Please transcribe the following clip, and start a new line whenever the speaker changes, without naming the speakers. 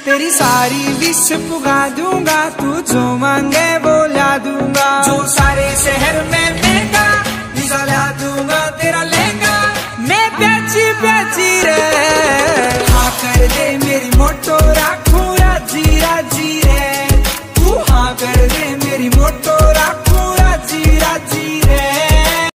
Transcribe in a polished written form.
तेरी सारी विश पुगा दूंगा, तू जो मांगे वो ला दूंगा। जो सारे शहर में महंगा वीजा ला दूंगा, तेरा लहंगा मैं प्याची प्याची रे। हाँ कर दे मेरी मोटो राख